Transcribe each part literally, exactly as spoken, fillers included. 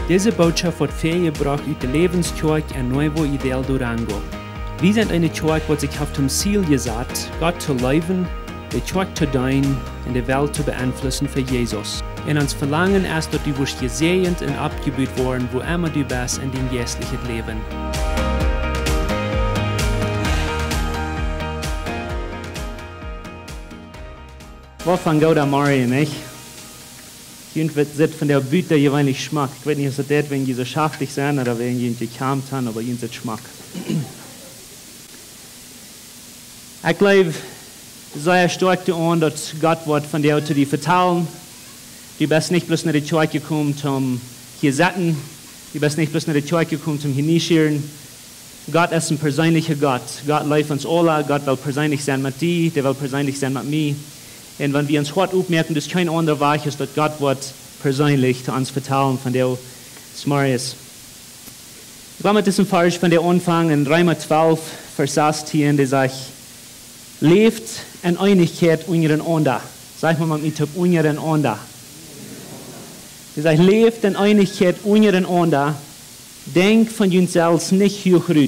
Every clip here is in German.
Diese Botschaft wird vorgebracht aus der Lebenskirche in Nuevo Ideal Durango. Wir sind eine Kirche, die sich auf dem Ziel gesagt, Gott zu leben, die Kirche zu dienen und die Welt zu beeinflussen für Jesus. Und uns Verlangen ist, dass du wirst gesegnet und abgebaut worden, wo immer du bist in dein geistliches Leben. Wat van Gouda Marie en ik? Jemand zit van der Büte je weinig Geschmack. Ich weiß nicht, ob das, wenn die so schaftig sind oder wenn die gekämmt haben, aber ihnen Geschmack. Ich glaube sehr stark daran, dass Gott wird von dir zu dir vertrauen. Du bist nicht bloß nach der Kirche gekommen, um hier zu sitzen. Du bist nicht bloß nach der Kirche gekommen, um hier nicht. Gott ist ein persönlicher Gott. Gott lebt uns alle. Gott will persönlich sein mit dir. Der will persönlich sein mit mir. Und wenn wir uns heute aufmerken, dass kein anderer Weg ist, dass Gott wird persönlich zu uns vertrauen, von der Smarius. Ich will mit diesem Vers von der Anfang in Römer zwölf, Vers achtzehn, der sagt, lebt in Einigkeit untereinander. Sag mal mit mir, untereinander. Der sagt, lebt in Einigkeit untereinander. Denk von uns selbst nicht hochrüt.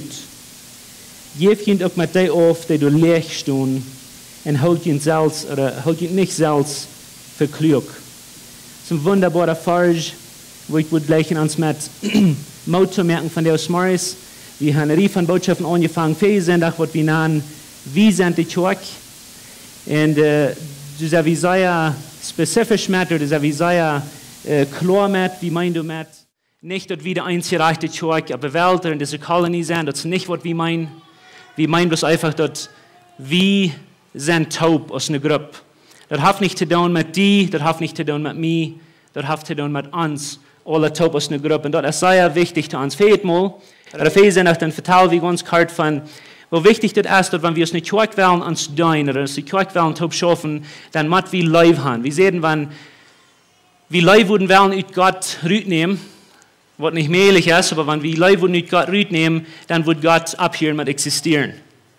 Gib ihn auch mit dir auf, die du leicht stehen. Und holt ihn selbst, oder holt ihn nicht selbst für klug. Das ist ein wunderbarer Vers, wo ich gleich uns mit Mut zu merken von der Smarris. Wir haben eine Reihe von Botschaften angefangen, für Sonntag, was wir nennen, wie sind die Kirche? Und äh, das ist wie sehr spezifisch mit, oder das ist wie sehr äh, klar mit, wie meinst du mit? Nicht, dass wir die einzige rechte Kirche auf der Welt oder in dieser Kolonie sind, das ist nicht, was wir meinen. Wir meinen bloß einfach, dass wir sind taub aus einer Gruppe. Das hat nicht zu tun mit dir, das hat nicht zu tun mit mir, das hat zu tun mit uns, alle taub aus einer Gruppe. Und das ist sehr wichtig zu uns. Vielleicht mal, oder vielleicht sind auch dann verteilt wie ganz kalt von, wo wichtig das ist, dass wenn wir uns eine Kirche wollen, uns dienen, oder uns eine Kirche wollen, taub schaffen, dann muss wir live haben. Wir sehen, wenn wir live würden wollen, aus Gott Rüt nehmen, was nicht möglich ist, aber wenn wir live würden, aus Gott Rüt nehmen, dann wird Gott abhören mit existieren.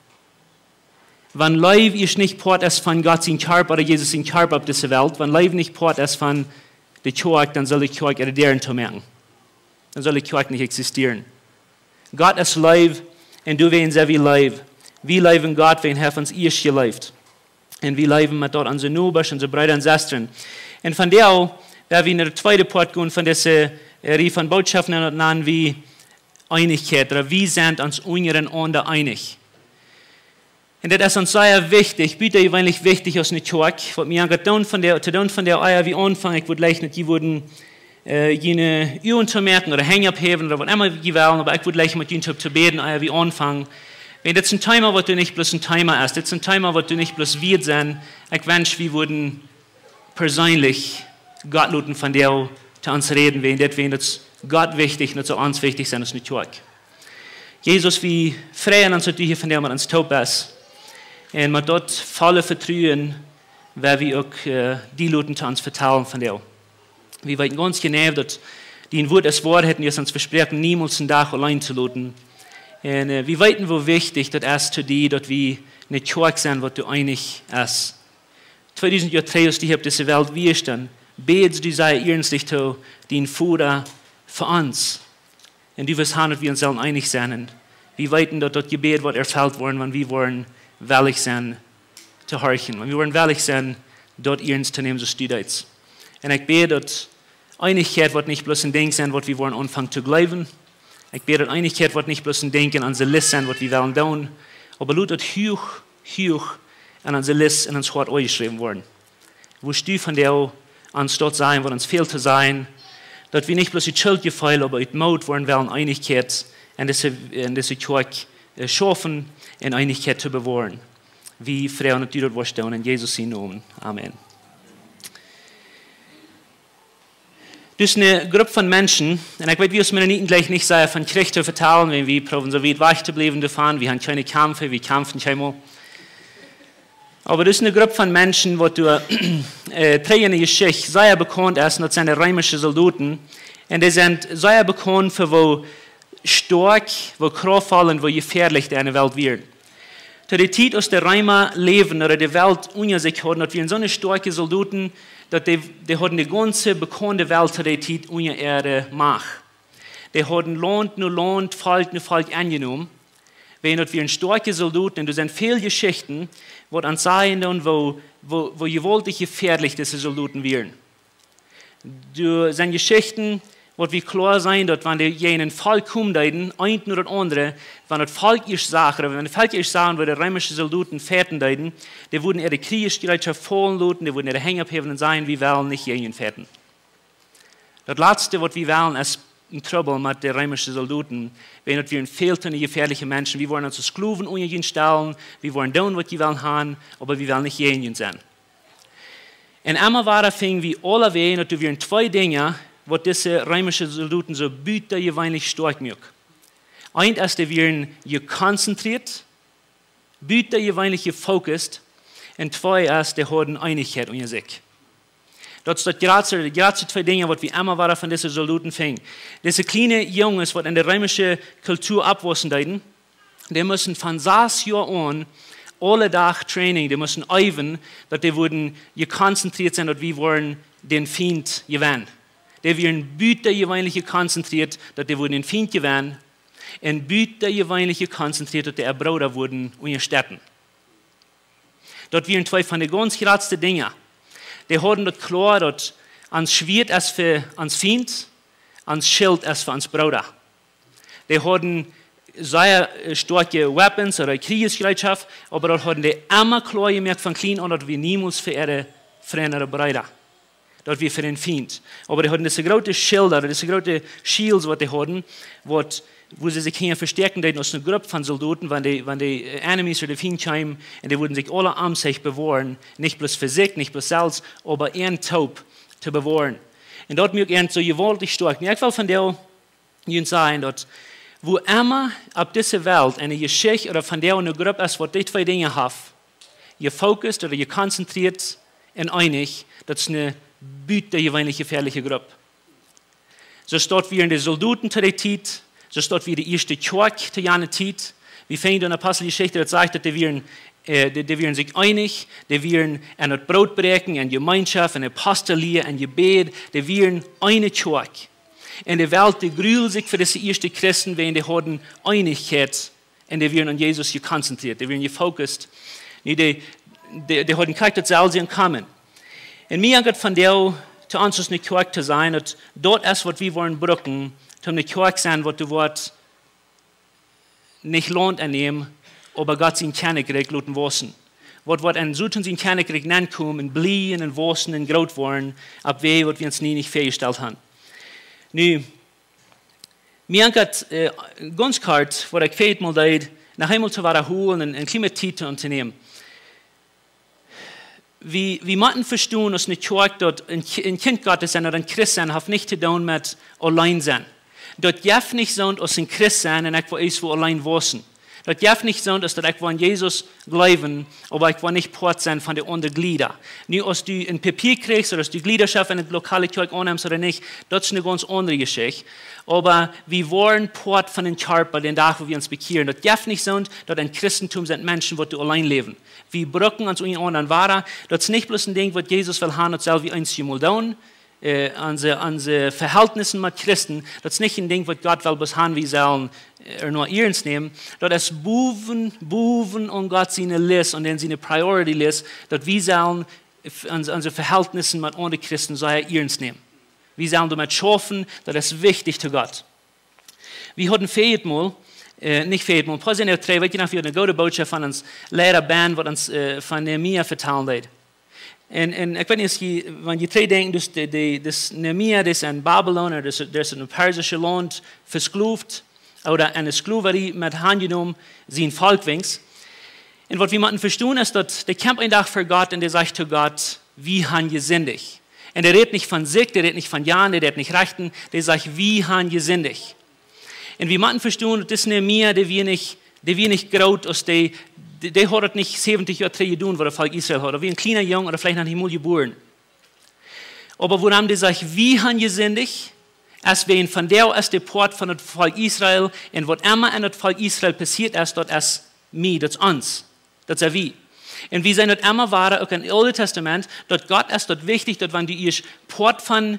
Wenn Leib ist nicht Part ist von Gott sein Körper oder Jesus sein Körper auf dieser Welt, wenn Leib nicht Part ist von der Kirche, dann soll die Kirche erdieren zu merken. Dann soll die Kirche nicht existieren. Gott ist Leib und du weißt wie Leib. Wir leben Gott, wenn er uns erst gelebt. Und wir leben mit dort unsere Nubers, unsere Brüder und Schwestern. Und von der werden wir in der zweiten Part gehen von dieser Reihe von Botschaften nennen wie Einigkeit oder wie sind uns untereinander einig. Und das ist uns sehr wichtig, bitte eigentlich wichtig aus der Kirche. Was mir getan von der, zu tun von der Eier wie Anfang, ich würde gleich nicht, die würden äh, jene Übungen zu merken oder hängen abheben oder was immer die wollen, aber ich würde gleich mit ihnen zu beten, Eier wie Anfang. Wenn das ein Timer, was du nicht bloß ein Timer ist, das ist ein Timer, was du nicht bloß wird sein, ich wünsche, wir würden persönlich Gott luten von der zu uns reden, wenn das, wenn das Gott wichtig und zu uns wichtig sein ist in der Kirche. Jesus, wir freuen uns natürlich von der, was uns taub ist. Und mit dort volle Vertrauen, weil wir auch äh, die Leute zu uns vertrauen von der. Wir wissen ganz genau, dass die ein Wort das Wort hätten, die uns versprechen, niemals einen Tag allein zu lassen. Und äh, wir wissen, wo wichtig das ist zu dir, dass wir eine Kirche sind, was du einig ist. zweitausend Jahre drei ist die auf dieser Welt wirst, dann betest du sei ernstlich zu, den Vater für uns. Und du wirst haben, dass wir uns selber einig sind. Wir wissen, dass das Gebet wird erfüllt worden, wenn wir wollen, willig sein zu horchen. Wenn wir wollen willig sein, dort ernst zu nehmen, so steht es. Und ich bete, dass Einigkeit wird nicht bloß ein Ding sein, was wir wollen anfangen zu glauben. Ich bete, dass Einigkeit wird nicht bloß ein Denken an unsere List sein, was wir wollen tun. Aber lasst das hoch, hoch an unsere List, in uns Wort eingeschrieben worden. Wo du von der uns dort sein, wo uns fehlt zu sein, dass wir nicht bloß die Schuldgefühle, aber die Mut wollen, wollen Einigkeit in diese, in diese Kirche schaffen, in Einigkeit zu bewahren. Wie Frauen und die dort vorstellen, in Jesus Namen. Amen. Das ist eine Gruppe von Menschen, und ich weiß, wir müssen nicht gleich nicht sagen, von Krieg zu verteilen, wenn wir probieren, so weit weg zu bleiben davon. Wir haben keine Kämpfe, wir kämpfen keine. Aber das ist eine Gruppe von Menschen, die durch äh, drei in der Geschichte sehr bekannt ist, das sind römische Soldaten. Und die sind sehr bekannt für wo stark, wo kraftvoll und wo gefährlich die eine Welt wird. Zu der Zeit, aus der Römer leben oder die Welt unter sich hatten, dass wir so eine starke Soldaten, dass die, die hatten die ganze bekannte Welt zu der Zeit unter ihre Macht. die hatten Land nur Land, Volk nur Volk angenommen. Wenn wir ein starke Soldaten, und da sind viele Geschichten, wo an sein und wo, wo, wo gewaltig gefährlich diese Soldaten wären. Da sind Geschichten, wo wir klar sein, dass wenn die jenen Volk kommen, ein oder das andere, wenn das Volk ihr sagt, wenn das Volk ihr sagen, wo die römischen Soldaten fährten, die würden ihre Kriegsgerätschaft fallen lassen, die würden ihre Hängabheben sein, wie wollen nicht jenen fährten. Das Letzte, was wir wollen, ist ein Trouble mit den römischen Soldaten, wenn wir fehlten gefährliche Menschen, wir wollen uns Sklaven unten stellen, wir wollen tun, was wir wollen haben, aber wir wollen nicht jenen sein. Und einmal war das Ding, wie alle wehen, dass wir zwei Dinge, was diese römischen Soldaten so bitter gewöhnlich stark machen. Eins ist, dass wir gekonzentriert, bitter gewöhnlich gefokust, und zwei ist, dass wir Einigkeit unter sich. Das sind gerade die zwei Dinge, was wir immer waren von diesen Soldaten fingen. Diese kleinen Jungs, die in der römischen Kultur abwachsen, die müssen von sechs Jahren an alle Tag Training, die müssen üben, dass die wurden gekonzentriert sind, dass wir wollen den Feind gewinnen. Die werden bitter gewöhnlich konzentriert, dass die wurden den Feind gewinnen, und bitter gewöhnlich konzentriert, dass die Erbroder wurden unterstützen. Dort wären zwei von den ganz größten Dingen. Die hatten das klar, dass ans Schwert ist für ans Feind, ans Schild ist für ans Bruder. Die hatten sehr starke Weapons oder Kriegsgerätschaft, aber dort hatten die immer klar gemerkt von klein an, dass wir niemals für ihre Freunde oder Brüder, dass wir für den Feind. Aber die hatten diese großen Schilder, diese großen Shields, was die hatten, was, wo sie sich hier verstärken konnten aus einer Gruppe von Soldaten, wenn die, wenn die Enemies oder die Feind kamen, und die würden sich alle am sich bewahren, nicht bloß für sich, nicht bloß selbst, aber ihren Taub zu bewahren. Und dort mir ihren so gewaltig stark. Ich will von der Ihnen sagen, dass wo immer auf dieser Welt eine Geschichte oder von der eine Gruppe ist, wo die zwei Dinge haben, gefokust oder gekonzentriert und einig, das ist eine bitter gewöhnlich gefährliche Gruppe. So steht wie in den Soldaten zu der Zeit, so steht wie die erste Kirche zu jener Zeit. Wir finden in der Apostelgeschichte, das sagt, dass die wären, äh, die, die wären sich einig, die wären an das Brot brechen, an Gemeinschaft, an Apostelie, an Gebet, die wären eine Kirche. Und die Welt, die grühlt sich für diese ersten Christen, wenn die hatten Einigkeit und die wären an Jesus gekonzentriert, die wären gefokust. Die, die, die, die hatten kein das in Kommen. Und mir geht von der, zu uns eine Kirche zu sein, dass dort ist, was wir wollen brücken, um eine Kirche sein, wo du Wort nicht lohnt annehmen, aber Gott sein Kernekrieg luten wissen. Was wird ein Süden sein Kernekrieg nennen kommen, in Blien, in Wossen, in Grot worden, ab weh, was wir uns nie nicht festgestellt haben. Nu, mir hat äh, ganz kurz, wo ich fehlt mal leid, nach einmal zu wiederholen und ein kleines Zeit zu unternehmen. Wir, wir müssen verstehen, dass eine Kirche dort ein Kind Gottes sein oder ein Christ sein, hat nicht zu tun mit allein sein. Dort darf nicht sein, dass ein Christ sein und ich will es wo allein wissen. Dort darf nicht sein, dass ich an Jesus glauben, aber ich will nicht Part sein von den anderen Gliedern. Nicht, als du ein Papier kriegst oder dass du Gliederschaft in der lokalen Kirche annimmst oder nicht, das ist eine ganz andere Geschichte. Aber wir wollen Part von den Körper, den Tag, wo wir uns bekehren. Das darf nicht sein, dass ein Christentum sind Menschen, die allein leben. Wir brücken uns in anderen Ware. Das ist nicht bloß ein Ding, was Jesus will haben, das soll wie eins mal tun. Äh, unsere, unsere Verhältnisse mit Christen, das ist nicht ein Ding, was Gott will bis haben, wir sollen er nur ernst nehmen. Das ist Buven, Buven und Gott seine List und dann seine Priority List, dass wir sollen unsere Verhältnisse mit anderen Christen so ernst nehmen. Wir sollen damit schaffen, das ist wichtig zu Gott. Wir hatten viermal, äh, nicht viermal, ein paar Jahre drei, wir hatten eine gute Botschaft von uns Lehrer Band, was uns äh, von Nehemia vertellen hat. En, en ik weet niet, wanneer je twee denkt, dus, de, de, dus Nehemia, dus in Babylon, er is, er is een Persische land verskloofd, oder eine Sklaverie mit aangenommen, zijn volkwings. En wat we moeten verstaan is dat de kämpft een dag voor Gott und der sagt zu Gott, wie han je zindig. Und der redet nicht von sich, der redet nicht von Jan, der redet nicht rechten, der sagt, wie han je zindig. Und wir müssen verstehen, das ist Nehemia, der wir nicht, der wir nicht graut aus der, der hat nicht siebzig Jahre getan, was der Volk Israel hat. Oder wie ein kleiner Junge oder vielleicht noch nicht mal geboren. Aber wo haben die gesagt, wie han je zindig? Als wenn von der ist der Port von dem Volk Israel und was immer in dem Volk Israel passiert ist, dort ist mir, das ist uns, das ist wir. Und wir sehen dort immer wahr, auch im Alten Testament, dort Gott ist dort wichtig, dort wenn du ihr Port von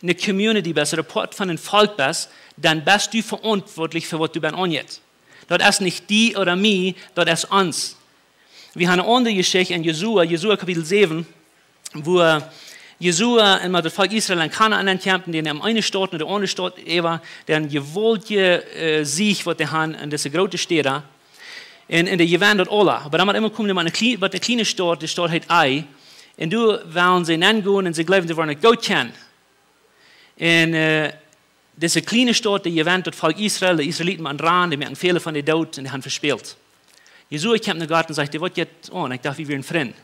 eine Community bist oder Part von einem Volk bist, dann bist du verantwortlich für was du bist anjet. Dort ist nicht die oder mich, dort ist uns. Wir haben eine andere Geschichte in Jesua, Jesua Kapitel sieben, wo Jesua immer das Volk Israel in Kanaan entkämpft, die haben eine Stadt und die andere Stadt, Eva, deren gewollte äh, Sieg, was die haben in diese große Städte. Und, und die gewinnen dort alle. Aber dann hat immer kommen, eine kleine, eine kleine Stadt, die Stadt heißt Ai. Und du wollen sie nennen und sie glauben, sie wollen nicht gut kennen. Und äh, diese kleine Stadt, die gewinnt das Volk Israel, die Israeliten waren dran, die merken viele von den Tod und die haben verspielt. Jesua kommt in den Garten und sagt, die wird jetzt, oh, und ich dachte, wir wären Freunde.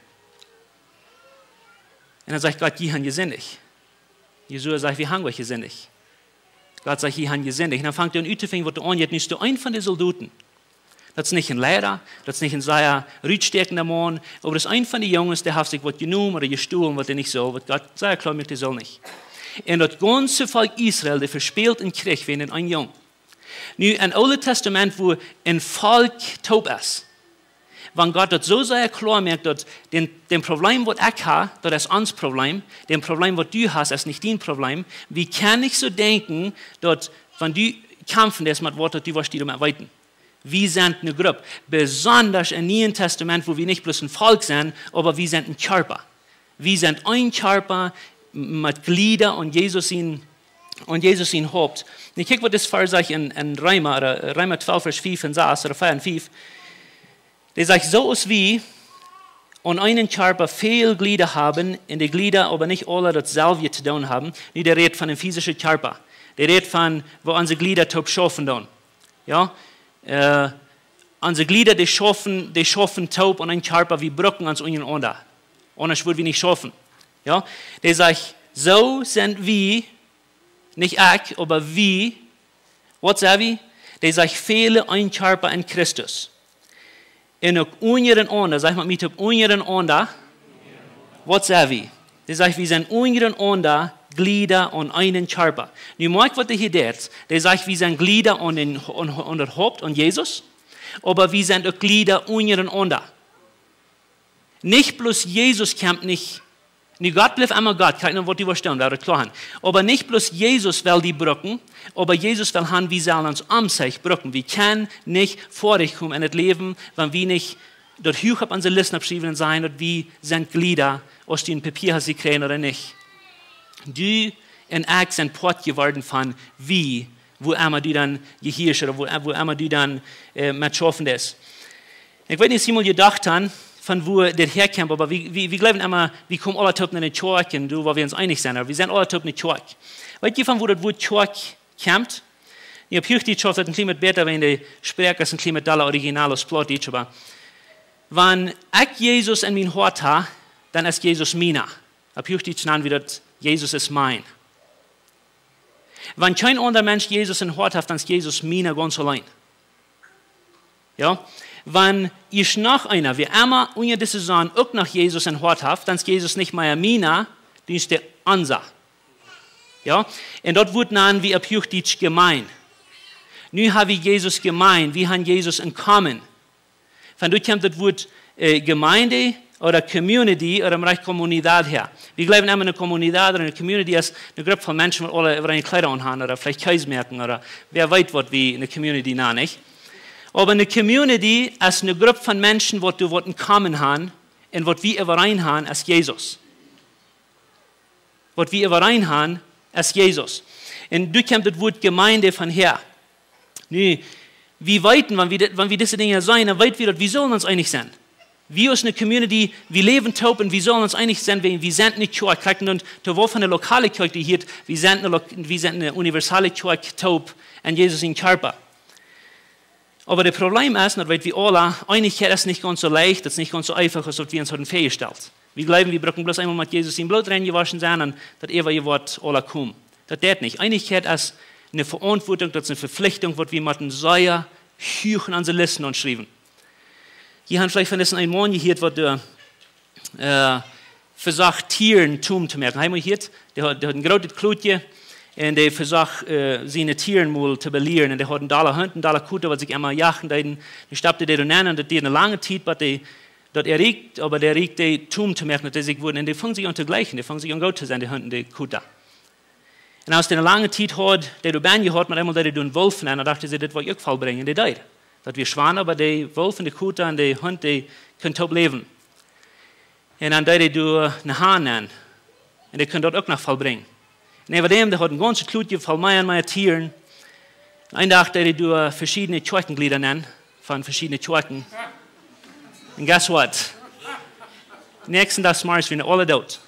Und dann sagt Gott, die haben gesinnig. Jesua sagt, wir haben euch gesinnig. Gott sagt, die haben gesinnig. Und dann fängt er an, zu finden, was du anjetzt, nicht du ein von den Soldaten. Das ist nicht ein Lehrer, das ist nicht ein sehr rütstärkender Mann, aber das ist ein von den Jungs, der hat sich was genommen oder gestohlen, was er nicht soll, was Gott sehr klar macht, er soll nicht. Und das ganze Volk Israel, der verspielt in Krieg wegen ein Jung. Nun, im Alten Testament, wo ein Volk taub ist, wenn Gott das so sehr klar macht, dass den, den Problem, was ich habe, das ist unser Problem, den Problem, was du hast, ist nicht dein Problem, wie kann ich so denken, dass, wenn du kämpfen, das mit Worten, du wirst die um erweitern. Wir sind eine Gruppe, besonders im Neuen Testament, wo wir nicht bloß ein Volk sind, aber wir sind ein Körper. Wir sind ein Körper mit Glieder und Jesus ihn, und Jesus ihn Haupt. Und ich gucke, was das Vers sagt in, in Römer, oder Römer zwölf, Vers fünf und sechs, oder vier und fünf. Der sagt, so ist wie und einen Körper viele Glieder haben, in die Glieder aber nicht alle dasselbe zu tun haben. Und der redet von einem physischen Körper. Der redet von, wo unsere Glieder taub schaffen tun. Ja? Uh, unsere Glieder, die schaffen, die schaffen taub und ein Körper wie Brücken ans Union unter. Anders würden wir nicht schaffen. Ja? Der sagt, so sind wir, nicht ich, aber wir, was sagen wir? Der sagt, viele ein Körper in Christus. In der Union unter, sag mal mit der Union unter, was sagen wir? Der sagt, wir sind Union unter, Glieder und einen Körper. Nun mag was der hier tut. Der sagt, wir sind Glieder und, den, und, und das Haupt und Jesus, aber wir sind auch Glieder untereinander. Nicht bloß Jesus kämpft nicht. Nee, Gott bleibt einmal Gott, keiner wird die verstehen, wäre klar. Aber nicht bloß Jesus will die Brücken, aber Jesus will haben, wir sollen uns um sich brücken. Wir können nicht vor dich kommen in das Leben, wenn wir nicht dort hoch auf unsere Listen abschreiben sein und wir sind Glieder, aus den Papier hast sie kriegen oder nicht. Du und ich sind Port geworden von wie, wo immer du dann gehirrst oder wo, wo immer du dann äh, mit schaffen ist. Ich weiß nicht, Simon gedacht haben, von wo der herkommt, aber wir, wir, wir glauben immer, wir kommen alle Typen in die Kirche, und du, weil wir uns einig sind, aber wir sind alle Typen in die Kirche. Weißt du, von wo das Wort Kirche kommt? Ich habe hier die Kirche, ein bisschen besser, wenn die Sprache ist, ein bisschen mehr original als Plattdeutsch, aber wenn ich Jesus in mein Hort habe, dann ist Jesus meiner. Ab hier die nennen wir das, Jesus ist mein. Wenn kein anderer Mensch Jesus in Hort hat, dann ist Jesus meiner ganz allein. Ja? Wenn ich noch einer, wie immer unter dieser Saison auch noch Jesus in Hort hat, dann ist Jesus nicht mehr meiner, dann ist der unser. Ja? Und dort wird dann wie ab hier die gemein. Nun haben wir Jesus gemein, wir haben Jesus in Common. Von dort kommt das Wort äh, Gemeinde oder Community oder im Reich Kommunität her. Wir glauben immer, eine Kommunität oder eine Community ist eine Gruppe von Menschen, die alle über eine Kleider anhaben oder vielleicht Käsemerken oder wer weiß, was wie eine Community nah nicht. Aber eine Community ist eine Gruppe von Menschen, die du in Common haben und was wir überein haben, ist Jesus. Was wir überein haben, ist Jesus. Und du kommt das Wort Gemeinde von her. Nee, wie weiten, wenn wir, wenn wir diese Dinge sein, dann weit wir, wir sollen uns einig sein. Wir als eine Community, wir leben taub und wir sollen uns einig sein, wir sind eine Kirche. Und da war von der lokalen Kirche hier, wir sind eine, wir sind eine universale Kirche taub und Jesus in Körper. Aber das Problem ist, weil wir alle, Einigkeit ist nicht ganz so leicht, das ist nicht ganz so einfach, als wir uns heute festgestellt. Wir glauben, wir brauchen bloß einmal mit Jesus in Blut reingewaschen sein und das ewige Wort alle kommen. Das geht nicht. Einigkeit ist eine Verantwortung, das ist eine Verpflichtung, was wir mit einem Säuer hüchen an die Listen und schreiben. Hier haben vielleicht von diesem einen Mann gehört, was der äh, versagt, Tieren tun zu merken. Haben wir gehört? Der hat, der hat ein großes Klutje und der versagt, äh, seine Tieren mal zu belehren. Und der hat einen Dollar Hund, einen Dollar Kutter, was sich immer jagen. Dann stappte der dann und der eine lange Zeit, was der dort erregt, aber der regt die tun zu merken, dass der sich wurden. Und die fangen sich an zu gleichen, die fangen sich an gut zu sein, die Hunde, die Kutter. Und aus der langen Zeit hat, der du Band gehört, mit einmal, der du einen Wolf nennen, und dachte sie, das wollte ich Fall bringen, die deit. Dat wir Schwanen, aber die Wolf und die Kutte und die Hund, die können top leben. Und dann deit du einen Hahn nennen. Und die können dort auch noch Fall bringen. Und neben dem, der hat ein ganzes Klutje voll Meier und Meier Tieren. Und ein Tag, der du verschiedene Tschorkenglieder nennen, von verschiedenen Tschorken. Und guess what? Nächsten Tag smarts wir alle tot.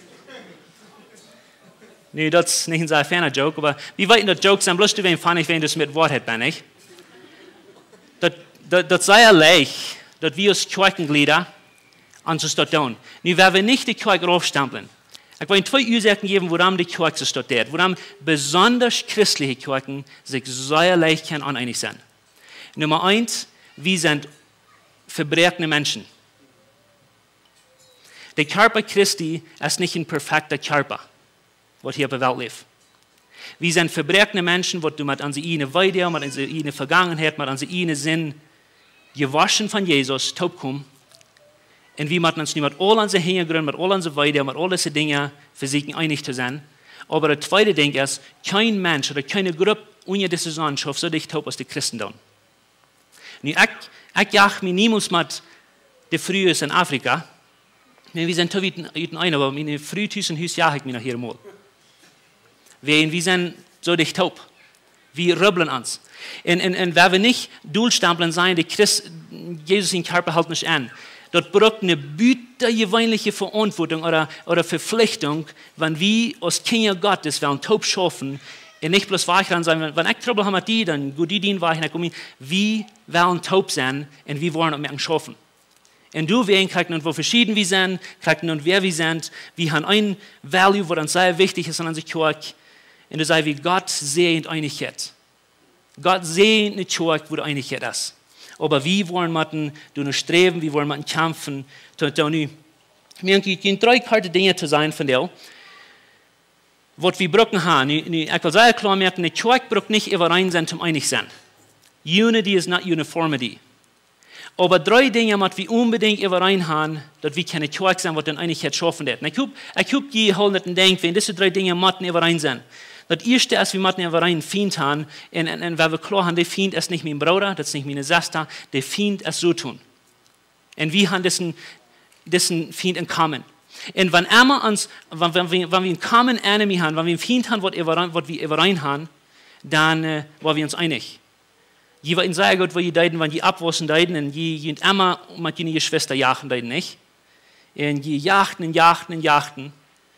Nee, das ist nicht ein feiner Joke, aber wie weit das Jokes sind, bloß du wen fand ich, wenn das mit Wort hat, bin ich. Das, das, das sei ja leicht, dass wir als Tschorkenglieder an uns dort tun. Nun werden wir nicht die Tschork raufstempeln. Ich will Ihnen zwei Ursachen geben, warum die Tschork sich dort tut, warum besonders christliche Tschorken sich sehr leicht aneinig sind. Nummer eins, wir sind verbrechtene Menschen. Der Körper Christi ist nicht ein perfekter Körper, was hier auf der Welt lebt. Wir sind verbrechtene Menschen, die mit unserer eigenen Weide, mit unserer eigenen Vergangenheit, mit unserem eigenen Sinn gewaschen von Jesus, taub kommen. Und wir müssen uns nicht mit all unseren Hintergründen, mit all unseren Weide, mit all diesen Dingen versuchen, einig zu sein. Aber das zweite Ding ist, kein Mensch oder keine Gruppe ohne diese Sonne schafft so dicht taub als die Christen tun. Ich, ich jage mich niemals mit den Frühen in Afrika. Wir sind so weit ein, aber meine Frühtüsen Hüs jage ich mich nach hier mal. Wir sind so dicht taub. Wir rübbeln uns. Und, und, und wenn wir nicht Duldstempeln sein, die Christ, Jesus in Körper hält nicht an. Dort braucht eine büttergewöhnliche Verantwortung oder, oder Verpflichtung, wenn wir als Kinder Gottes wollen taub schaffen und nicht bloß wachran sein. Wenn ich Trouble habe mit die, dann gut die dienen wach, wir wollen taub sein und wir wollen auch schaffen. Und du, wir kriegen und wo verschieden wir sind, kriegen und wer wir sind, wir haben ein Value, was uns sehr wichtig ist an unserer Kirche. Und das sei wie Gott sehnt Einigkeit. Gott sehnt eine Kirche, wo die Einigkeit ist. Aber wir wollen mit du streben, wir wollen mit kämpfen. Wir haben drei Karten Dinge zu sein von dir, was wir brauchen haben. Ich will sehr klar merken, die Kirche braucht nicht überein sein zum einig sein. Unity is not uniformity. Aber drei Dinge, die wir unbedingt überein haben, dass wir keine Kirche sein, die dann Einigkeit schaffen wird. Ich habe ich hab geholt und denkt, wenn diese drei Dinge müssen überein sein. Das erste ist, wir müssen überein einen Feind haben. Und, und, und wenn wir klar haben, der Feind ist nicht mein Bruder, das ist nicht meine Schwester, der Feind ist so tun. Und wir haben diesen, diesen Feind in common. Und wenn, uns, wenn, wenn, wir, wenn wir einen common enemy haben, wenn wir einen Feind haben, was wir überein haben, dann äh, waren wir uns einig. Je war in sehr gut, wo je deiden, wenn je abwassen deiden, und je, je immer mit jene Geschwister jagen deiden, nicht? Und je jachten und jachten und jachten.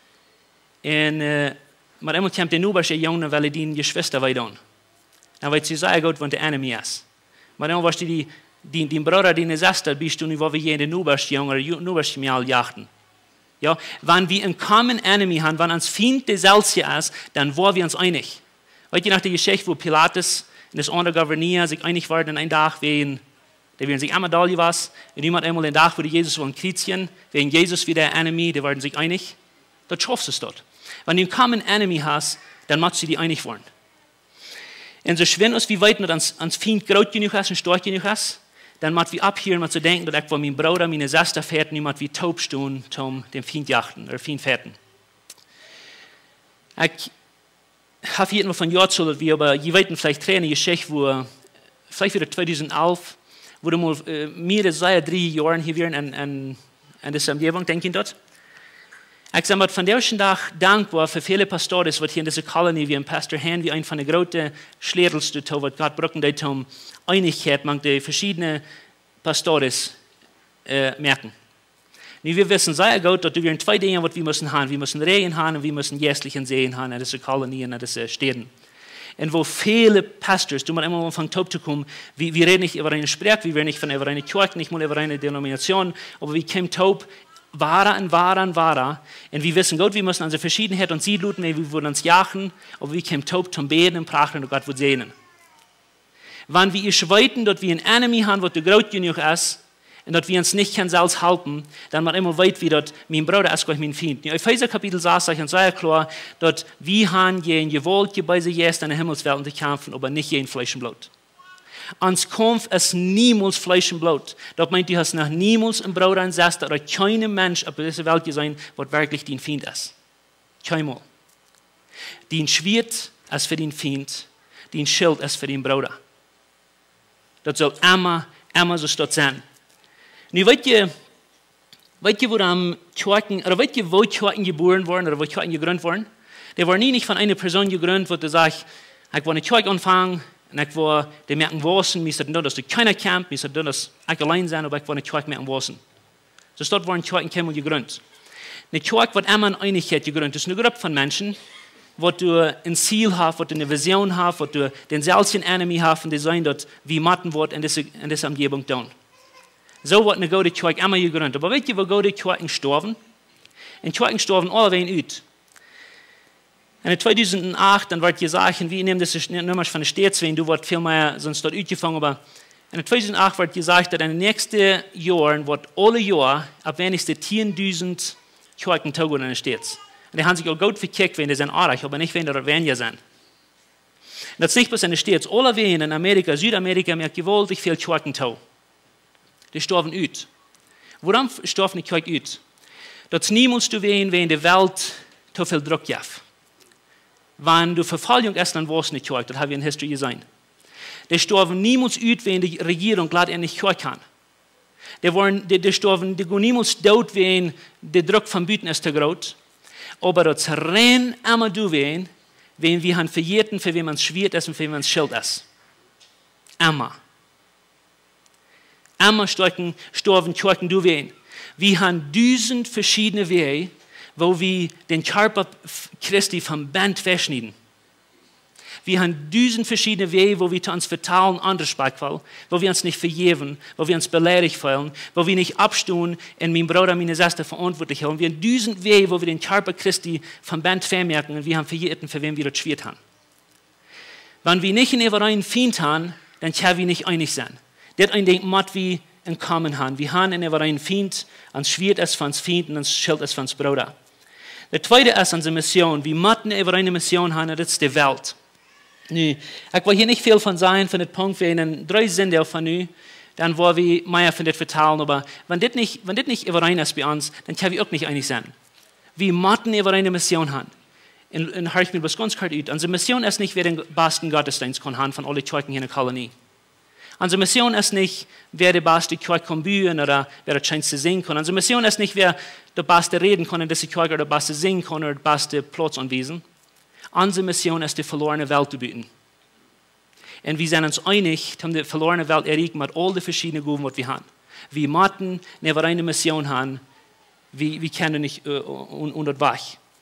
Und, äh, maar einmal kommt der Nubersche Junge, weil er die Geschwister weiter. Dann weiß sie sehr gut, wenn der Enemy ist. Maar einmal was die, die, die Bruder, die Schwester, bist du nicht, wo wir jeden Nubersche Junge oder Nubersche Mial jachten. Ja, wenn wir einen common enemy haben, wenn uns Feind der Selsie ist, dann waren wir uns einig. Weißt du nach der Geschichte, wo Pilatus und das andere Gouverneur sich einig waren, einen Tag wegen, der werden sich einmal da was, und jemand einmal den Tag, wo Jesus wollen kreuzigen, wegen Jesus wie der Enemy, die werden sich einig. Das schaffst du es dort. Wenn du einen common enemy hast, dann musst du die einig wollen. Und so schwer ist, wie weit man ans, ans Feind groß genug ist und stark genug ist, dann muss wir abhören, mal zu denken, dass ich mein Bruder, meine Schwester fährten, die muss wie taub stehen, um den Feind jachten oder Feind fährten. Ich habe hier noch von Jahr zu, wie aber je weiter vielleicht eine Geschichte, wo vielleicht wieder zweitausendelf, wo du mal äh, mehrere, zwei, drei Jahre hier wären an, an, an dieser Umgebung, denke ich dort. Ich sage mal, von der Tag dankbar für viele Pastoren, die hier in dieser Kolonie, wie ein Pastor Hen, wie ein von den großen Schlädels, die Gott brauchen, die um Einigkeit, man die verschiedenen Pastoren äh, merken. Und wir wissen sehr gut, dass wir zwei Dinge, die wir müssen haben. Wir müssen Regen haben und wir müssen jährlichen Seen haben in dieser Kolonie, in diesen Städten. Und wo viele Pastors, du musst immer mal von Top zu kommen, wir, wir reden nicht über eine Sprache, wir reden nicht von über eine Kirche, nicht mal über eine Denomination, aber wir kommen Top, wahrer und wahrer und wahrer. Und wir wissen gut, wir müssen unsere Verschiedenheit und Siedluten, wir wollen uns jagen, aber wir kommen Top zum Beten und Prachten und Gott wird sehen. Wenn wir schweiten, dass wir einen Enemy haben, der groß genug ist, und dass wir uns nicht selbst halten, dann wird immer weit wie dort, mein Bruder ist gleich mein Feind. In Epheser Kapitel sagt ich uns sehr klar, dass wir haben jeden gewollt, bei sich jetzt in der Himmelswelt zu kämpfen, aber nicht jeden Fleisch und Blut. Uns Kampf ist niemals Fleisch und Blut. Das meint, du hast noch niemals einen Bruder und Schwester oder kein Mensch auf dieser Welt gesehen, was wirklich dein Feind ist. Keinmal. Die ein Schwert als für den Feind, die ein Schild als für den Bruder. Das soll immer, immer so dort sein. Nu weet je, weet je wo am Kirchen, oder weet je wo Kirchen geboren wurden, oder wo Kirchen gegründet wurden? Die waren nie nicht von einer Person gegründet, wo du sagst, ich will eine Kirche anfangen, und ich will die merken wissen, mir ist das, dass du keiner kämpft, mir ist das, dass ich allein sein, aber ich will eine Kirche merken wissen. So dort waren Kirchen gekommen und gegründet. Eine Kirche wird immer in Einigkeit gegründet. Das ist eine Gruppe von Menschen, wo du ein Ziel hast, wo du eine Vision hast, wo du den selben Enemy hast und die sagen dort, wie matten wird in dieser, in dieser Umgebung tun. So wird eine gute Kirche immer gegründet. Aber weißt du, wo gute Kirchen sterben? In Kirchen sterben alle wen ut. In zweitausendacht, dann wird gesagt, wie ich nehme das nicht nur von der Staatswein, du wirst viel mehr sonst dort ausgefangen, aber in zweitausendacht wird gesagt, dass in den nächsten Jahren wird alle Jahre ab wenigstens zehntausend Kirchen taugen in den Staats. Und die haben sich auch gut verkickt, wenn die sind arg, aber nicht, wenn die weniger sind. Und das ist nicht bloß in den Staats, alle wen in Amerika, Südamerika, haben gewaltig viel Kirchen taugen. Die sterben ut. Warum sterben die Kirche ut? Das niemals zu wehen, wenn die Welt zu viel Druck gibt. Wenn du Verfolgung erst dann warst nicht Kirche, das haben wir in der Historie gesehen. Die sterben niemals ut, wenn die Regierung gerade nicht Kirche kann. Die, waren, die, die sterben, die gehen niemals tot, wenn der Druck von Büten ist zu groß. Aber das rein immer du wehen, wenn wir han verjährten, für wen man es schwert ist und für wen man es schild ist. Immer. Immer sterben, sterben Kirchen du wehen. Wir haben tausend verschiedene Wege, wo wir den Körper Christi vom Band wegschneiden. Wir haben tausend verschiedene Wege, wo wir uns vertalen, anders Beispiel, wo wir uns nicht vergeben, wo wir uns beleidigt fühlen, wo wir nicht abstehen und mein Bruder, meine Schwester verantwortlich haben. Wir haben tausend Wege, wo wir den Körper Christi vom Band vermerken und wir haben verjährten, für wen wir das schwert haben. Wenn wir nicht in einen Feind haben, dann können wir nicht einig sein. Das ein Ding, was wir in Common haben. Wir haben in einen Feind, ans Schwert ist von Feind und ans Schild ist von Bruder. Der zweite ist unsere Mission. Wir müssen über eine Mission haben, das ist die Welt. Nu, ich will hier nicht viel von sein, von dem Punkt, wir in drei Sinn von nu, dann wollen wir mehr von das vertalen, aber wenn das nicht, wenn das nicht überein ist bei uns, dann können wir auch nicht einig sein. Wir müssen über eine Mission haben. Und, und höre ich mir das ganz kurz aus. Unsere Mission ist nicht, wer den besten Gottesdienst kann haben von allen Kirchen hier in der Kolonie. Unsere Mission ist nicht, wer die beste Kirche kann bühen oder wer das schönste singen kann. Unsere Mission ist nicht, wer der beste reden kann, dass die Kirche der beste singen kann oder der beste Platz anweisen. Unsere Mission ist, die verlorene Welt zu bieten. Und wir sind uns einig, um die verlorene Welt erreichen mit all den verschiedenen Gaben, die wir haben. Wir müssen nicht eine Mission haben, wir, wir können nicht uh, unter Wach.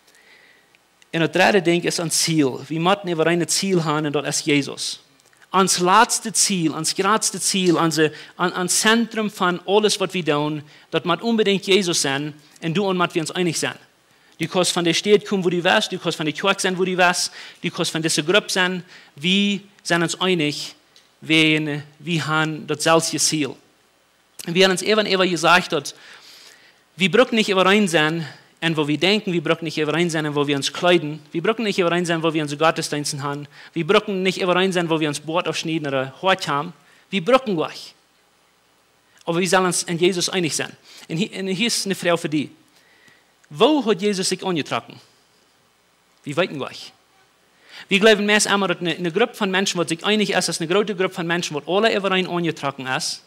Und das dritte Ding ist ein Ziel. Wir müssen nicht ein Ziel haben, und das ist Jesus. Ans letzte Ziel, ans größte Ziel, ans, ans Zentrum von alles, was wir tun, das muss unbedingt Jesus sein, und du und wir uns einig sein. Du kannst von der Stadt kommen, wo du warst, du kannst von der Kirche sein, wo du warst, du kannst von dieser Gruppe sein. Wir sind uns einig, wir, wir haben das selbe Ziel. Und wir haben uns eben immer gesagt, dass wir brauchen nicht überein sein, und wo wir denken, wir brauchen nicht überein sein, wo wir uns kleiden. Wir brauchen nicht überein sein, wo wir unsere Gottesdienste haben. Wir brauchen nicht überein sein, wo wir uns Bord aufschneiden oder Hort haben. Wir brauchen gleich. Aber wir sollen uns in Jesus einig sein. Und hier, und hier ist eine Frage für dich. Wo hat Jesus sich angetragen? Wir wissen gleich. Wir glauben meist einmal, dass eine, eine Gruppe von Menschen, die sich einig ist, ist eine große Gruppe von Menschen, die alle überein angetragen ist.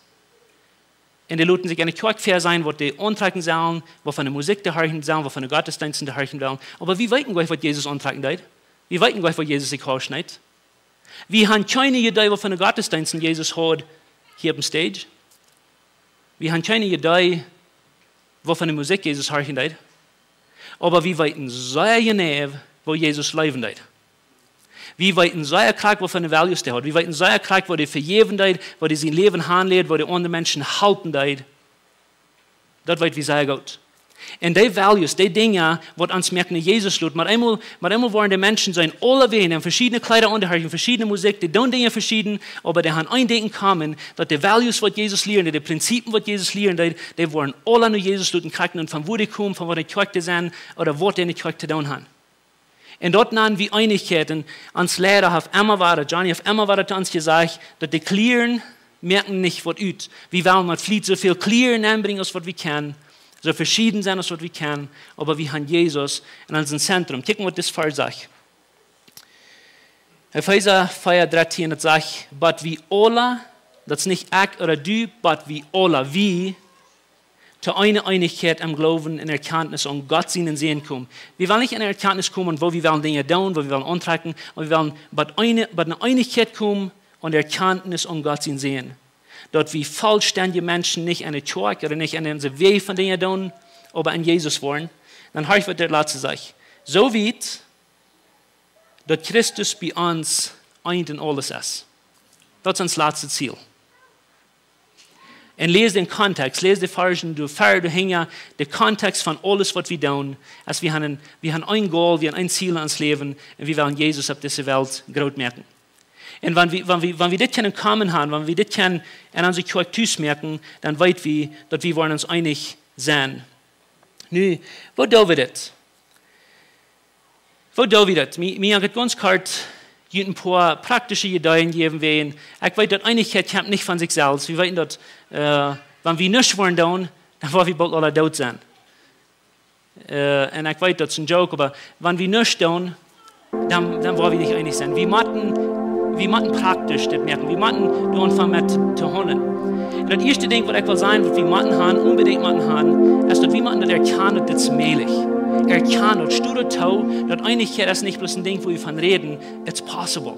Und die Leute sich eine Kirche sein, wo die antragen sollen, wo von der Musik die hören sollen, wo von der Gottesdiensten die hören wollen. Aber wir wissen gleich, was Jesus antragen wird. Wir wissen gleich, was Jesus sich ausschneidet. Wir haben keine Idee, was von der Gottesdiensten Jesus hat hier auf dem Stage. Wir haben keine Idee, was von der Musik Jesus hören wird. Aber wir wissen sehr genau, wo Jesus leben wird. Wir wissen sehr klar, was für eine Values der hat. Wir wissen sehr klar, wo der vergeben wird, wo der sein Leben handelt, wo der anderen Menschen halten wird. Das wissen wir sehr gut. Und die Values, die Dinge, die uns merken, Jesus tut, mit einmal, mit einmal wollen die Menschen sein, alle Wehen, in verschiedene Kleider unterhalten, verschiedene Musik, die tun Dinge verschieden, aber die haben ein Ding in common, dass die Values, was Jesus lernt, die Prinzipien, was Jesus lernt, die wollen alle nur Jesus tun, kriegen und von wo die kommen, von wo die Kirche sind, oder was die in der Kirche zu tun haben. Und dort nahmen wir Einigkeiten, ans Lehrer hat immer weiter, Johnny hat immer weiter zu uns gesagt, dass die Klären merken nicht, was üt. Wir wollen mit Flied so viel Klären anbringen, als was wir können, so verschieden sein, als was wir können, aber wir haben Jesus in unserem Zentrum. Gucken, was das Vers sagt. Epheser vier dreizehn, das sagt, but wie alle, das ist nicht ich oder du, but wie alle, wie, zu einer Einigkeit am Glauben in Erkenntnis und Gott sehen und sehen kommen. Wir wollen nicht in Erkenntnis kommen, wo wir wollen Dinge tun, wo wir wollen antrecken, und wir wollen bei eine, eine Einigkeit kommen und Erkenntnis und Gott sehen sehen. Dort wie vollständige Menschen nicht eine Church oder nicht eine Weg von Dingen tun, aber an Jesus wollen, dann höre ich, was der Letzte sagt. So weit, dass Christus bei uns ein und alles ist. Das ist unser letztes Ziel. Und lese den Kontext, lese die Versen, du fährst, du hängst, den Kontext von alles, was wir tun. Also wir haben, wir haben ein Goal, wir haben ein Ziel ans Leben und wir wollen Jesus auf dieser Welt groß merken. Und wenn wir, wenn wir, wenn wir das können kommen haben, wenn wir das können in unserer Kultur merken, dann weit wir, dass wir wollen uns einig sein. Nu, wo tun wir das? Wo tun wir das? Mir hat ganz kurz ein paar praktische Ideen gegeben werden. Ich weiß, dass Einigkeit kommt nicht von sich selbst. Wir wissen, dass, äh, wenn wir nichts wollen tun, dann wollen wir bald alle tot sein. Äh, und ich weiß, das ist ein Joke, aber wenn wir nichts tun, dann, dann wollen wir nicht einig sein. Wir müssen, wir müssen praktisch das merken. Wir müssen anfangen mit zu handeln. Und das erste Ding, was ich will sagen, was wir müssen haben, unbedingt müssen haben, ist, dass wir müssen das erkennen, das ist möglich. Erkennen, dass du das tau, dass Einigkeit ist nicht bloß ein Ding, wo wir von reden, it's possible.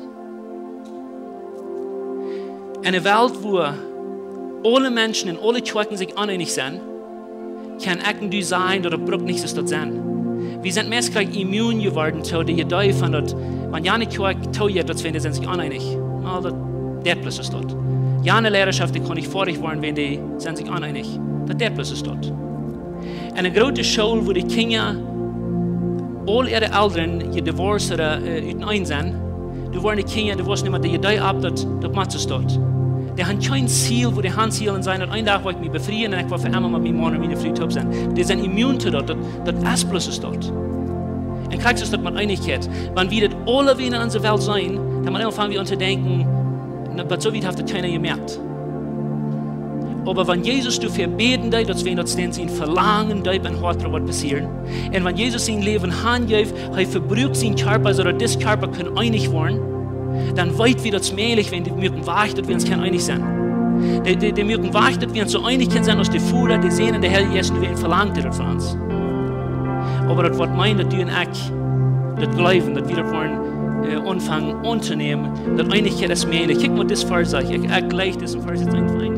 Eine Welt, wo alle Menschen und alle Schwachen sich uneinig sind, kann ich du sein, oder braucht nichts dort sein. Wir sind meistens immun geworden zu der Idee von, dass wenn ja nicht Schwach tau jetzt, dass wir sind sich uneinig. Oh, das der bloß ist dort. Ja, eine Lehrerschaft, die kann ich vorig werden, wenn die sind sich uneinig. Das der bloß ist dort. Eine große Schule, wo die Kinder all ihre Eltern gedivorced oder äh, ein sind, du waren die Kinder, du weißt nicht mehr, die Idee ab, dass das macht es dort. Die haben kein Ziel, wo die Handzielen sein, dass ein Tag will ich mich befreien und ich will für einmal mit meinem Mann und meine Frau top sein. Die sind immun zu dort, das ist bloß ist dort. Und kriegst du das mit Einigkeit. Wenn wir das alle wieder in unserer Welt sein, dann fangen wir an zu denken, aber so weit hat das keiner gemerkt. Aber wenn Jesus du verbeten dich, dass wir das sein Verlangen dich beim Hort was passieren. Und wenn Jesus sein Leben handgibt, er verbraucht sein Körper, so dass das Körper kann einig werden, dann weit wir das möglich, wenn die mögen wacht, dass wir uns einig sein. Die, die, die mögen wacht, dass wir uns so einig sein, dass die Fuhrer, die Sehnen, der Herr Jesus, wir ihn verlangt hat von uns. Aber das wird meinen, dass du und ich das glauben, dass wir das wollen äh, anfangen anzunehmen, dass Einigkeit ist möglich. Guck mal, das Vers sagt, ich, ich gleich das im Vers jetzt einfach ein.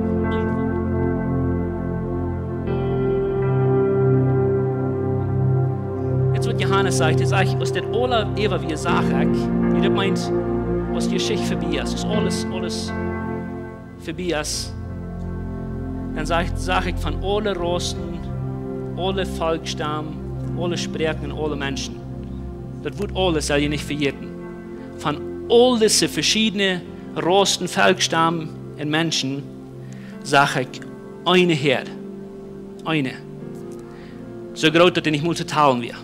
Johannes sagt, er sagt, was das alle Eva wie sagt, wie das meint, was die Geschichte vorbei ist, was alles, alles vorbei ist, dann sage sag ich von alle Rosten, alle Volksstamm, alle Sprachen und alle Menschen. Das wird alles, soll ihr nicht vergessen. Von all diese verschiedenen Rosten, Volksstamm und Menschen, sage ich, eine Herde. Eine. So groß, dass er nicht mal zu teilen wird.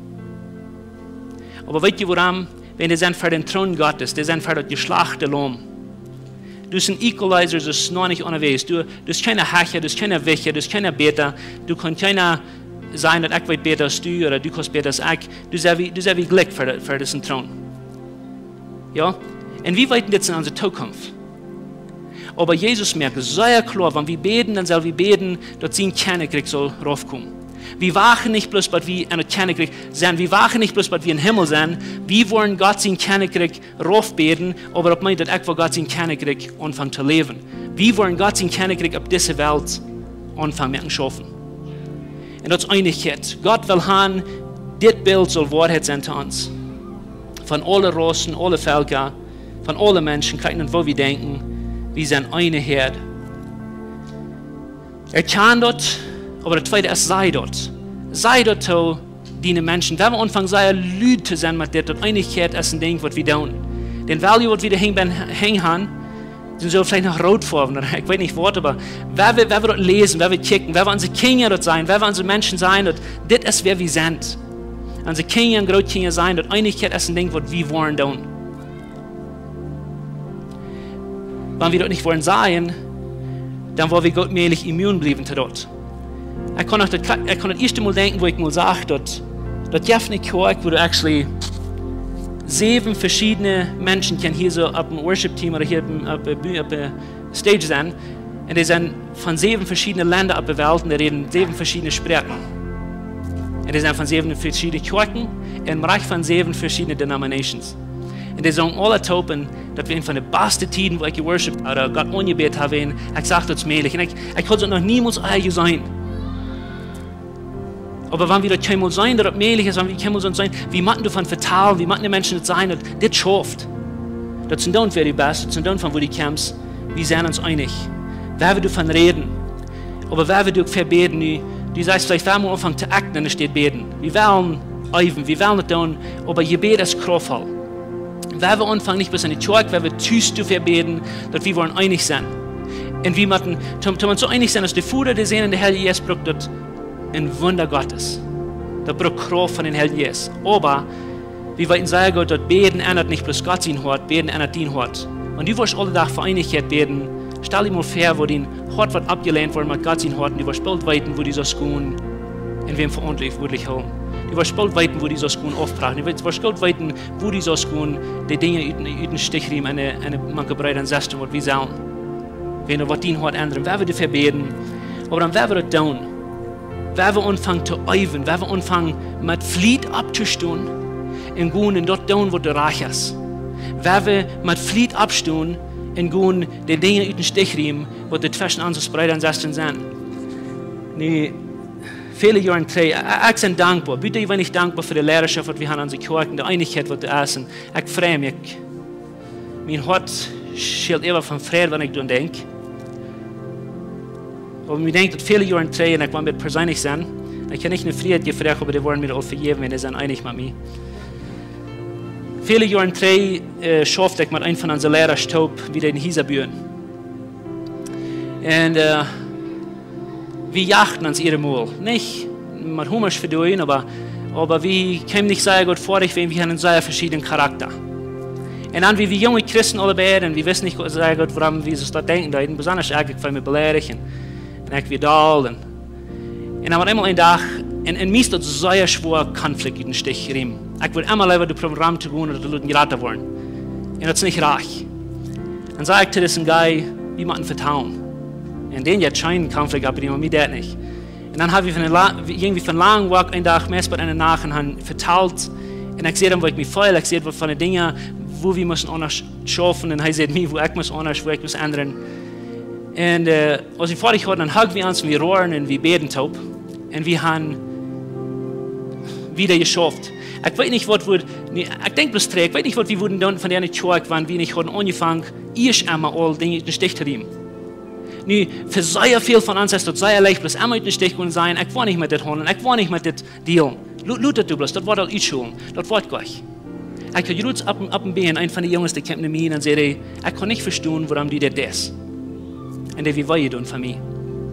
Aber weißt du woran? Wenn die sind für den Thron Gottes, die sind für das geschlachte Lamm. Du bist ein Equalizer, das ist noch nicht unterwegs. Du, du bist keine Hacher, du bist keine Wächter, du bist keine Beter. Du kannst keiner sein, dass ich weit besser als du oder du kannst besser als ich. Du bist wie, du bist wie Glück für, für diesen Thron. Ja? Und wie weit das in unserer Zukunft? Aber Jesus merkt sehr klar, wenn wir beten, dann soll wir beten, dass sein Königreich soll raufkommen. Wir wachen nicht bloß, weil wir ein Königreich sind. Wir wachen nicht bloß, weil wir im Himmel sind. Wir wollen Gott sein Königreich raufbeten, aber ob meint, dass ich will Gott sein Königreich anfangen zu leben. Wir wollen Gott sein Königreich auf dieser Welt anfangen zu schaffen. Und das ist Einigkeit. Gott will haben, das Bild soll Wahrheit sein zu uns. Von allen Rassen, allen Völkern, von allen Menschen, keinen, wo wir denken, wir sind eine Herde. Er kann dort, aber das Zweite ist, sei dort. Sei dort zu dienen Menschen. Wenn wir anfangen, sei lüd zu sein mit der Einigkeit, ist ein Ding, was wir tun. Den Value, was wir da hängen haben, sind so vielleicht noch rot vor, ich weiß nicht was, aber wer wir, wer wir dort lesen, wer wir kicken, wer wir unsere Kinder dort sein, wer wir unsere Menschen sein, dort, das ist, wer wir sind. Unsere Kinder und Großkinder sein, dort Einigkeit ist ein Ding, was wir wollen tun. Wenn wir dort nicht wollen sein, dann wollen wir Gott mählich immun bleiben zu dort. Ich kann, das, ich kann das erste Mal denken, wo ich mal sage, dass das Jeff nicht Kirche, wo du actually sieben verschiedene Menschen können hier so auf dem Worship-Team oder hier auf der Stage sein. Und die sind von sieben verschiedenen Ländern auf der Welt und die reden sieben verschiedene Sprachen. Und die sind von sieben verschiedenen Kirchen im Reich von sieben verschiedenen Denominations. Und die sagen alle topen, dass wir von den besten Tiden, wo ich geworshipped habe, oder Gott angebetet habe, ich sage das mählich. Und ich, ich konnte noch niemals eigen sein. Aber wenn wir das keinmal sein, dass das mählich ist, wenn wir keinmal sein, wie machen du von vertalen, wie machen die Menschen das sein, das schafft. Das sind dann für die Besten, das sind dann von wo die kämpfst, wir sind uns einig. Wer will du von reden? Aber wer will du verbeten? Du sagst vielleicht, wer muss anfangen zu achten, dann steht beten. Wir wollen eiven, wir wollen das tun, aber Gebet ist kraftvoll. Wer will anfangen, nicht bis an die Kirche, wer will tust du verbeten, dass wir wollen einig sein. Und wir müssen, wenn wir so einig sind, dass die Futter, die sehen in der Herr Jesus, braucht das ein Wunder Gottes. Das braucht Kraft von den Herrn Jesus. Aber wir wollen sagen, Gott, dass Beten ändert nicht bloß Gott sein Hort, Beten ändert dein Hort. Und du wirst alle Tag für Einigkeit beten. Stell dir mal vor, wo dein Hort wird abgelehnt worden mit Gott sein Hort, und du wirst bald weiten, wo die so Skun in wem verantwortlich haben. Du wirst bald weiten, wo die so Skun aufbrachen. Du wirst bald weiten, wo die so Skun die Dinge in den Stich riemen, eine, eine manche Breite an Sesten, was wir sagen. Wenn du was dein Hort ändern, wer wird dir verbeten? Aber dann wer wird das tun? Wer wir anfangen zu üben, wer wir anfangen mit Flied abzustehen, in gehen und dort tun, wo du reich hast. Wer wir mit Flied abstehen, in gehen die Dinge in den Stich riemen, wo die zwischen uns breit und Sesten sind. Nee, viele Jahre drei, ich bin dankbar. Bitte, ich bin nicht dankbar für die Lehrerschaft, die wir haben an unseren Kirchen, die Einigkeit, die wir essen. Ich freue mich. Mein Herz schält immer von Frieden, wenn ich daran denke. Aber ich denke, dass viele Jahre drei, und ich will mit persönlich sein, ich kann nicht eine Frieden gefragt, aber die wollen mir auch vergeben, wenn sie sind einig mit mir. Viele Jahre drei äh, schaffte ich mit einem von unseren Lehrern Staub wieder in Hiesabüren. Und äh, wir jachten uns ihre Mal. Nicht mit Hummers für die, aber, aber wir können nicht sehr gut vor, weil wir haben einen sehr verschiedenen Charakter. Und dann, wie wir junge Christen alle beiden, wir wissen nicht sehr gut, woran wir das da denken, da besonders eigentlich, weil wir beleidigen. Und ich wieder da. Und dann war immer ein Tag, und, und mir ist das sehr schwer, Konflikt in den Stich riemen. Ich will immer lieber das Programm zu gehen oder die Leute geraten wollen. Und das ist nicht reich. Dann sage ich zu diesem Guy, wie man vertrauen. Und den jetzt scheinen Konflikt ab, aber mir das nicht. Und dann habe ich von irgendwie von langem Weg einen Tag mehr bei einer Nacht und habe verteilt. Und ich sehe dann, wo ich mich freue, ich sehe von den Dingen, wo wir müssen anders schaffen. Und er sieht mir, wo ich muss anders, wo ich muss ändern. Und äh, als ich fertig hatte, dann huggen wir uns, wir rohren und wir beten taub. Und wir haben wieder geschafft. Ich weiß nicht, was wir, ich denke bloß drei, ich weiß nicht, was wir wurden dann von der Kirche, wann wir nicht hatten angefangen, ich einmal alle Dinge in den Stich zu riemen. Nu, für sehr viel von uns ist das sehr leicht, bloß einmal in den Stich zu sein, ich war nicht mit das handeln, ich war nicht mit das dealen. Lutet du bloß, das war das Einschulen, das war gleich. Ich habe jetzt ab, ab dem Bein, ein von den Jungs, der kommt zu mir und sagt, ich kann nicht verstehen, warum die das ist. Und der, wie wollen tun für mich?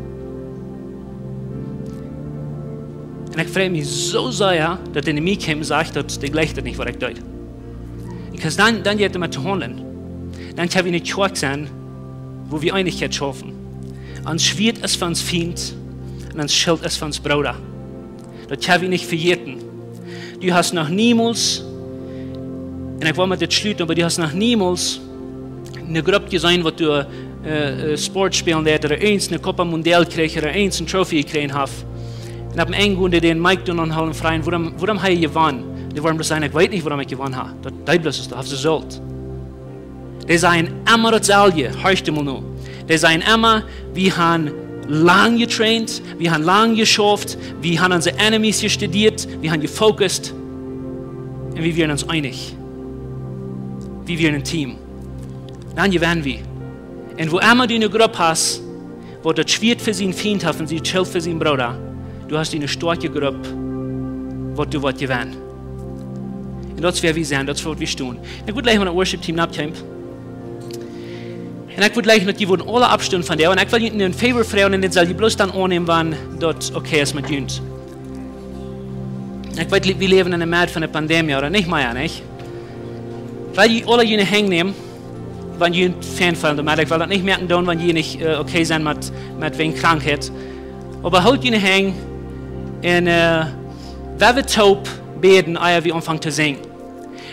Und ich freue mich so sehr, dass er in mir kommt und sagt, dass der gleicht das nicht, was ich tue. Because dann, dann geht er mit zu handeln. Dann kann wir in der Kirche sein, wo wir Einigkeit schaffen. Ans Schwert ist für uns Feind und ans Schild ist für uns Bruder. Das kann wir nicht verjäten. Du hast noch niemals, und ich will mit das schließen, aber du hast noch niemals eine Gruppe gesehen, wo du äh, Sport spielen lässt, oder eins eine Copa Mundial kriegst, oder eins eine Trophy gekriegt hast. Und ab dem Ende, den Mike dann anhalten freien, warum, warum habe ich gewonnen? Die wollen bloß sagen, ich weiß nicht, warum ich gewonnen habe. Das ist bloß, das ist Result. Die sagen immer dasselbe, hörst du mal noch. Die sagen immer, wir haben lang getraint, wir haben lang geschafft, wir haben unsere Enemies studiert, wir haben gefokust und wir werden uns einig. Wir werden ein Team. Dann gewinnen wir. Und wo immer du eine Gruppe hast, wo das Schwert für sie ein Feind hat und sie chillt für sie ein Bruder, du hast eine starke Gruppe, wo du was gewinnen. Und das werden wir sein, das wird wir tun. Ich würde gleich mal ein Worship-Team abkommen. Und ich würde gleich noch, die würden alle abstimmen von der. Und ich will ihnen einen Favor fragen, und den soll ich bloß dann annehmen, wann das okay ist mit uns. Ich weiß, wir leben in einer Zeit von der Pandemie, oder nicht mehr, nicht? Weil die alle jene hängen nehmen, wenn ihr ein Fan von der Medic, weil das nicht merken tun, wenn ihr nicht uh, okay sind mit, mit wegen Krankheit. Aber halt jene hängen, und uh, wer wird taub beten, ehe wir anfangen zu singen.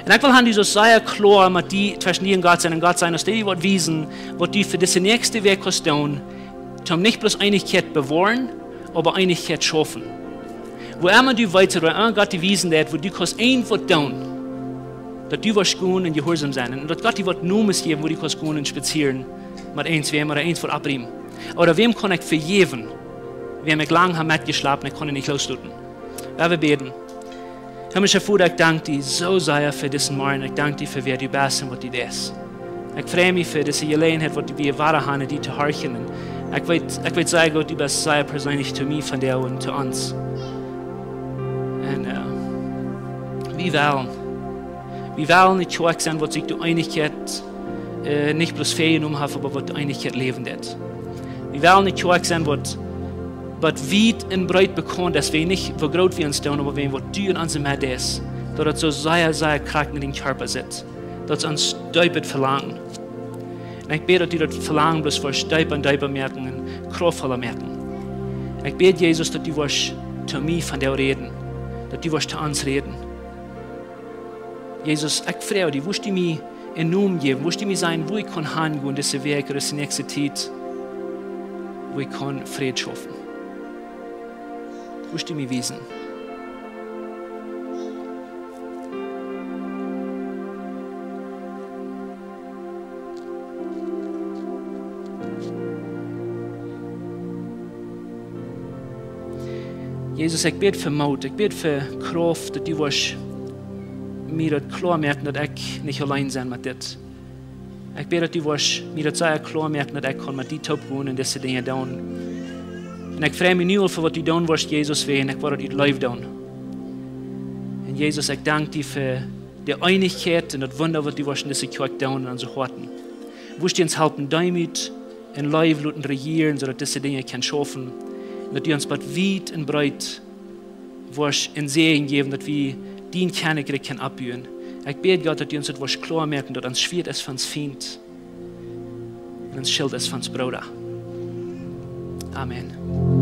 En ik wil han die zo sehr klar met die tussen die en God zijn en God zijn, als die wat wiesen, wat die für diese nächste Weg kannst tun, um nicht bloß Einigkeit bewahren, aber Einigkeit schaffen. Wo immer du weiter, wo immer Gott die wiesen hat, wo du kannst ein Wort tun, dass du was gehen und gehorsam sein. Und dass Gott die Wort Numes geben, wo du kannst gehen und spazieren, mit eins wem oder eins Wort abbringen. Oder wem kann ich vergeben, wem ich lang habe mitgeschlafen, ich kann ihn nicht losluten. Wer wir beten. Himmlischer Vater, ich danke dir so sehr für diesen Morgen. Ich danke dir für wer du bist und was du bist. Ich freue mich für diese Gelegenheit, was wir wahr haben, die zu horchen. Ich will, ich will sagen, Gott, du bist sehr persönlich zu mir, von dir und zu uns. Und uh, wir wollen, wir wollen nicht stark sein, was sich die Einigkeit uh, nicht bloß Ferien umhaben, aber was die Einigkeit leben wird. Wir wollen nicht stark sein, was was weit und breit bekannt, dass wir nicht, wo groß wir uns tun, aber wenn was du in unserem Herz ist, dass es so sehr, sehr krank in den Körper sitzt, dass es uns deutlich verlangen. Und ich bete, dass du das Verlangen bloß für Steiper und Deiper merken und kraftvoller merken. Und ich bete, Jesus, dass du wirst zu mir von dir reden, dass du wirst zu uns reden. Jesus, ich frage dich, wirst du mir einen Namen geben, wirst du mir sagen, wo ich kann hingehen, diese Weg, oder diese nächste Zeit, wo ich kann Frieden schaffen. Wirst du mir wiesen. Jesus, ich bete für Mut, ich bete für Kraft, dass du wirst mir das klar merken, dass ich nicht allein sein mit dir. Ich bete, dass du wirst mir das sehr klar merken, dass ich mit dir top gehen und diese Dinge tun. Und ich freue mich nicht für was du tun wirst, Jesus, und ich werde dir live tun. Und Jesus, ich danke dir für die Einigkeit und das Wunder, was du wirst in dieser Kirche tun und unsere Horten. Du wirst uns helfen, damit in live und regieren, sodass diese Dinge kann schaffen. Und dass du uns weit und breit wirst in Segen geben, dass wir den Kernigkeit können abbühen. Ich bete Gott, dass du uns das klar merken, dass uns schwierig ist von uns Feind und uns Schild ist von uns Bruder. Amen.